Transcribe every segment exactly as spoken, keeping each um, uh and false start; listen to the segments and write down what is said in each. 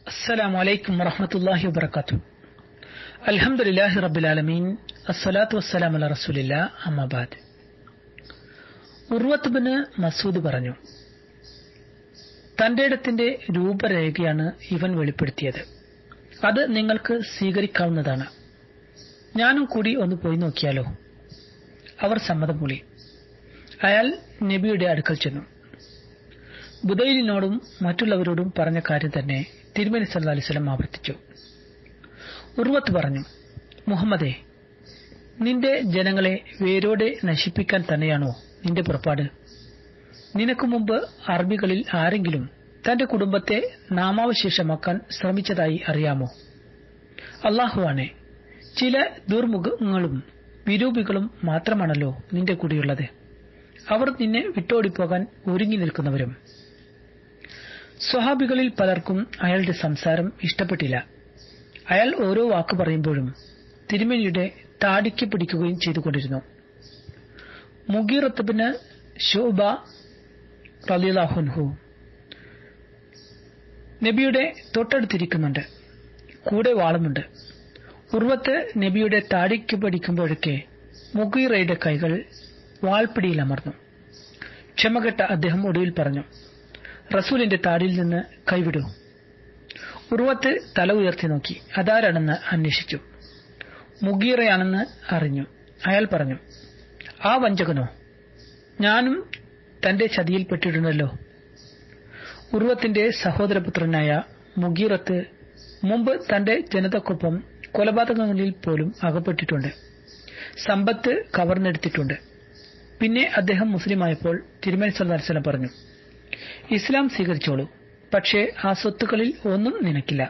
السلام عليكم ورحمة الله وبركاته. الحمد لله رب العالمين. الصلاة والسلام على رسول الله. أما بعد. ഉർവത്ത് bin Masood പറഞ്ഞു, തന്റെ ഇടത്തിന്റെ രൂപരേഖയാണ് ഇവൻ വെളിപ്പെടുത്തിയത്. അത് നിങ്ങൾക്ക് സ്വീകരിക്കാവുന്നതാണ്. ഞാനും കൂടി ഒന്ന് പോയി നോക്കിയാലോ? അവർ സമ്മതം മൂളി. അയാൾ നബിയുടെ അടുക്കൽ ചെന്നു. ബുദൈലിനോടും മറ്റുള്ളവരോടും പറഞ്ഞ കാര്യം തന്നെ തിരുമേനി സല്ലല്ലാഹു അലൈഹി വസല്ലം ആവർത്തിച്ചു. ഉർവത്ത് പറഞ്ഞു, മുഹമ്മദേ, നിന്റെ ജനങ്ങളെ വേരോടെ നശിപ്പിക്കാൻ തന്നെയാണോ നിന്റെ പുറപ്പാട്? നിനക്കു മുമ്പ് അറബികളിൽ ആരെങ്കിലും തന്റെ കുടുംബത്തെ നാമാവശേഷമാക്കാൻ ശ്രമിച്ചതായി അറിയാമോ? അല്ലാഹുവാണേ, ചില ദുർമുഖങ്ങളും വിരൂപികളും മാത്രമാണല്ലോ നിന്റെ കൂടെയുള്ളത്. അവർ നിന്നെ വിട്ടോടിപ്പോകാൻ ഒരുങ്ങി നിൽക്കുന്നവരും. സ്വഹാബികളിൽ പലർക്കും അയാളുടെ സംസാരം ഇഷ്ടപ്പെട്ടില്ല. അയാൾ ഓരോ വാക്ക് പറയുമ്പോഴും തിരുമേനിയുടെ താടിക്ക് പിടിക്കുകയും ചെയ്തുകൊണ്ടിരുന്നു. മുഗീറത്ത് ബിൻ ശുഅബ റളിയല്ലാഹു അൻഹു നബിയുടെ തൊട്ടടുത്തിരിക്കുന്നുണ്ട്. കൂടെ വാളുമുണ്ട്. ഉർവത്ത് നബിയുടെ താടിക്ക് പിടിക്കുമ്പോഴൊക്കെ മുഗീറയുടെ കൈകൾ വാൾപ്പിടിയിൽ അമർന്നു. ക്ഷമകെട്ട അദ്ദേഹം ഒടുവിൽ പറഞ്ഞു, റസൂലിന്റെ താടിയിൽ നിന്ന് കൈവിടൂ. ഉർവത്ത് തല ഉയർത്തി നോക്കി. അതാരാണെന്ന് അന്വേഷിച്ചു. മുഗീറയാണെന്ന് അറിഞ്ഞു. അയാൾ പറഞ്ഞു, ആ വഞ്ചകനോ? ഞാനും തന്റെ ചതിയിൽപ്പെട്ടിട്ടുണ്ടല്ലോ. ഉർവത്തിന്റെ സഹോദരപുത്രനായ മുഗീറത്ത് മുമ്പ് തന്റെ ജനതക്കൊപ്പം കൊലപാതകങ്ങളിൽ പോലും അകപ്പെട്ടിട്ടുണ്ട്. സമ്പത്ത് കവർന്നെടുത്തിട്ടുണ്ട്. പിന്നെ അദ്ദേഹം മുസ്ലിമായപ്പോൾ തിരുമേനി സല്ലല്ലാഹു അലൈഹി വസല്ലം പറഞ്ഞു, ഇസ്ലാം സ്വീകരിച്ചോളൂ, പക്ഷേ ആ സ്വത്തുക്കളിൽ ഒന്നും നിനക്കില്ല.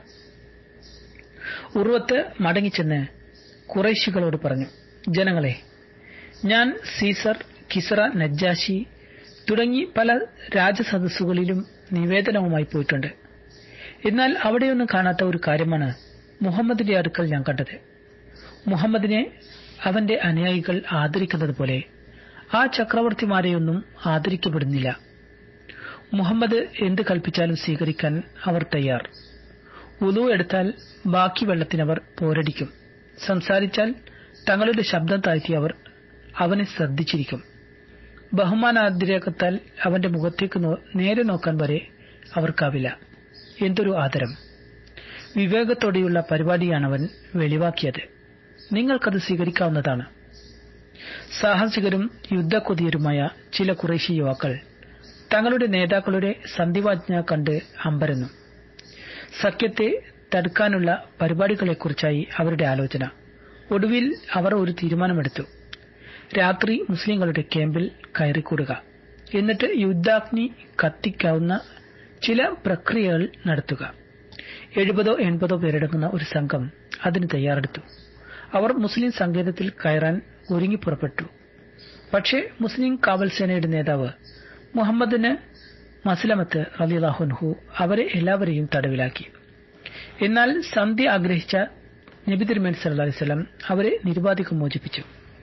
ഉർവത്ത് മടങ്ങിച്ചെന്ന് ഖുറൈശികളോട് പറഞ്ഞു, ജനങ്ങളെ, ഞാൻ സീസർ, കിസ്റ, നജ്ജാശി തുടങ്ങി പല രാജസദസ്സുകളിലും നിവേദനവുമായി പോയിട്ടുണ്ട്. എന്നാൽ അവിടെയൊന്നും കാണാത്ത ഒരു കാര്യമാണ് മുഹമ്മദിന്റെ അടുക്കൽ ഞാൻ കണ്ടത്. മുഹമ്മദിനെ അവന്റെ അനുയായികൾ ആദരിക്കുന്നത് പോലെ ആ ചക്രവർത്തിമാരെയൊന്നും ആദരിക്കപ്പെടുന്നില്ല. മുഹമ്മദ് എന്ത് കൽപ്പിച്ചാലും സ്വീകരിക്കാൻ അവർ തയ്യാർ. വുളു എടുത്താൽ ബാക്കി വെള്ളത്തിനവർ പോരടിക്കും. സംസാരിച്ചാൽ തങ്ങളുടെ ശബ്ദം താഴ്ത്തി അവർ അവനെ ശ്രദ്ധിച്ചിരിക്കും. ബഹുമാനാതിരേകത്താൽ അവന്റെ മുഖത്തേക്ക് നേരെ നോക്കാൻ വരെ അവർക്കാവില്ല. എന്തൊരു ആദരം! വിവേകത്തോടെയുള്ള പരിപാടിയാണവൻ വെളിവാക്കിയത്. നിങ്ങൾക്കത് സ്വീകരിക്കാവുന്നതാണ്. സാഹസികരും യുദ്ധക്കൊതിയരുമായ ചില ഖുറൈശി യുവാക്കൾ തങ്ങളുടെ നേതാക്കളുടെ സന്ധിവാജ്ഞ കണ്ട് അമ്പരന്നു. സഖ്യത്തെ തടുക്കാനുള്ള പരിപാടികളെക്കുറിച്ചായി അവരുടെ ആലോചന. ഒടുവിൽ അവർ ഒരു തീരുമാനമെടുത്തു. രാത്രി മുസ്ലിങ്ങളുടെ ക്യാമ്പിൽ കയറിക്കൂടുക, എന്നിട്ട് യുദ്ധാഗ്നി കത്തിക്കാവുന്ന ചില പ്രക്രിയകൾ നടത്തുക. എഴുപതോ എൺപതോ പേരടങ്ങുന്ന ഒരു സംഘം അതിന് തയ്യാറെടുത്തു. അവർ മുസ്ലിം സങ്കേതത്തിൽ കയറാൻ ഒരുങ്ങി പുറപ്പെട്ടു. പക്ഷേ മുസ്ലിം കാവൽ സേനയുടെ നേതാവ് മുഹമ്മദിന് മസ്ലമത്ത് റളിയല്ലാഹു അൻഹു അവരെ എല്ലാവരെയും തടവിലാക്കി. എന്നാൽ സന്ധി ആഗ്രഹിച്ച നബി തിരുമേനി സല്ലല്ലാഹു അലൈഹി വസല്ലം അവരെ നിരുപാധികം മോചിപ്പിച്ചു.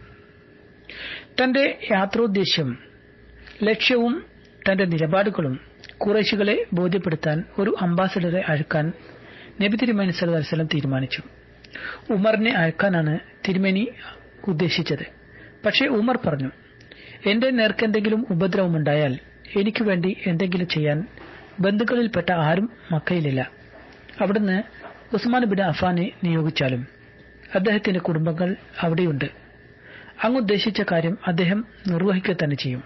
തന്റെ യാത്രോദ്ദേശ്യം, ലക്ഷ്യവും തന്റെ നിലപാടുകളും ഖുറൈശികളെ ബോധ്യപ്പെടുത്താൻ ഒരു അംബാസഡറെ അയക്കാൻ നബി തിരുമേനി സല്ലല്ലാഹു അലൈഹി വസല്ലം തീരുമാനിച്ചു. ഉമറിനെ അയക്കാനാണ് തിരുമേനി ഉദ്ദേശിച്ചത്. പക്ഷേ ഉമർ പറഞ്ഞു, എന്റെ നേർക്കെന്തെങ്കിലും ഉപദ്രവമുണ്ടായാൽ എനിക്ക് വേണ്ടി എന്തെങ്കിലും ചെയ്യാൻ ബന്ധുക്കളിൽപ്പെട്ട ആരും മക്കയിലില്ല. അവിടുന്ന് ഉസ്മാൻ ബിൻ അഫ്ഫാനെ നിയോഗിച്ചാലും അദ്ദേഹത്തിന്റെ കുടുംബങ്ങൾ അവിടെയുണ്ട്. അങ്ങുദ്ദേശിച്ച കാര്യം അദ്ദേഹം നിർവഹിക്കുക തന്നെ ചെയ്യും.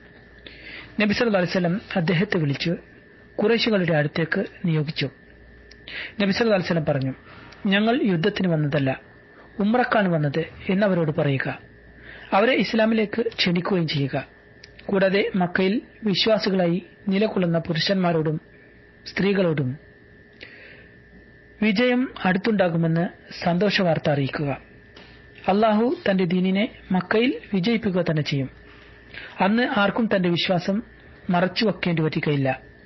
നബി സല്ലല്ലാഹു അലൈഹി വസല്ലം അദ്ദേഹത്തെ വിളിച്ചു ഖുറൈശികളുടെ അടുത്തേക്ക് നിയോഗിച്ചു. നബി സല്ലല്ലാഹു അലൈഹി വസല്ലം പറഞ്ഞു, ഞങ്ങൾ യുദ്ധത്തിന് വന്നതല്ല, ഉംറക്കാണ് വന്നത് എന്നവരോട് പറയുക. അവരെ ഇസ്ലാമിലേക്ക് ക്ഷണിക്കുകയും ചെയ്യുക. കൂടാതെ മക്കയിൽ വിശ്വാസികളായി നിലകൊള്ളുന്ന പുരുഷന്മാരോടും സ്ത്രീകളോടും വിജയം അടുത്തുണ്ടാകുമെന്ന് സന്തോഷവാർത്ത അറിയിക്കുക. അള്ളാഹു തന്റെ ദീനിനെ മക്കയിൽ വിജയിപ്പിക്കുക തന്നെ ചെയ്യും. അന്ന് ആർക്കും തന്റെ വിശ്വാസം മറച്ചുവെക്കേണ്ടി വരികയില്ല.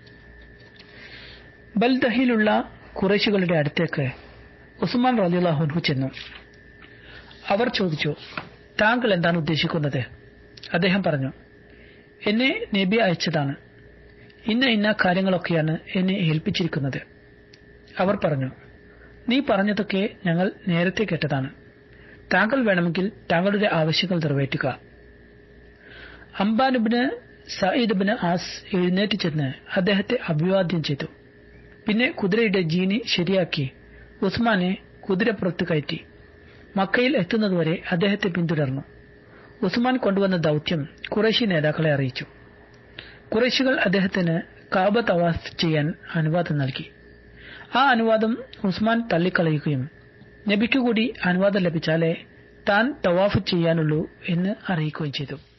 ബൽദഹിലുള്ള ഖുറൈശികളുടെ അടുത്തേക്ക് ഉസ്മാൻ റളിയല്ലാഹു അൻഹു ചെന്നു. അവർ ചോദിച്ചു, താങ്കൾ എന്താണ് ഉദ്ദേശിക്കുന്നത്? അദ്ദേഹം പറഞ്ഞു, എന്നെ നബി അയച്ചതാണ്. ഇന്ന ഇന്ന കാര്യങ്ങളൊക്കെയാണ് എന്നെ ഏൽപ്പിച്ചിരിക്കുന്നത്. അവർ പറഞ്ഞു, നീ പറഞ്ഞതൊക്കെ ഞങ്ങൾ നേരത്തെ കേട്ടതാണ്. താങ്കൾ വേണമെങ്കിൽ താങ്കളുടെ ആവശ്യങ്ങൾ നിറവേറ്റുക. അംബാനുബിന് സഈദ് ബിൻ ആസ് എഴുന്നേറ്റ് ചെന്ന് അദ്ദേഹത്തെ അഭിവാദ്യം ചെയ്തു. പിന്നെ കുതിരയുടെ ജീനി ശരിയാക്കി ഉസ്മാനെ കുതിരപ്പുറത്ത് കയറ്റി മക്കയിൽ എത്തുന്നതുവരെ അദ്ദേഹത്തെ പിന്തുടർന്നു. ഉസ്മാൻ കൊണ്ടുവന്ന ദൌത്യം ഖുറൈശി നേതാക്കളെ അറിയിച്ചു. ഖുറൈശികൾ അദ്ദേഹത്തിന് കാബ തവാഫ് ചെയ്യാൻ അനുവാദം നൽകി. ആ അനുവാദം ഉസ്മാൻ തള്ളിക്കളയുകയും നബിക്കുകൂടി അനുവാദം ലഭിച്ചാലേ താൻ തവാഫ് ചെയ്യാനുള്ളൂ എന്ന് അറിയിക്കുകയും ചെയ്തു.